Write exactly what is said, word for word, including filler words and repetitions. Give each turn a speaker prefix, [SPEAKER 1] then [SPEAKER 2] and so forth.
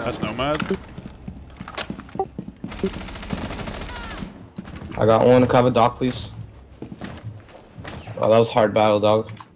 [SPEAKER 1] That's Nomad.
[SPEAKER 2] I got one. Cover dock, please. Oh, that was hard battle, dog.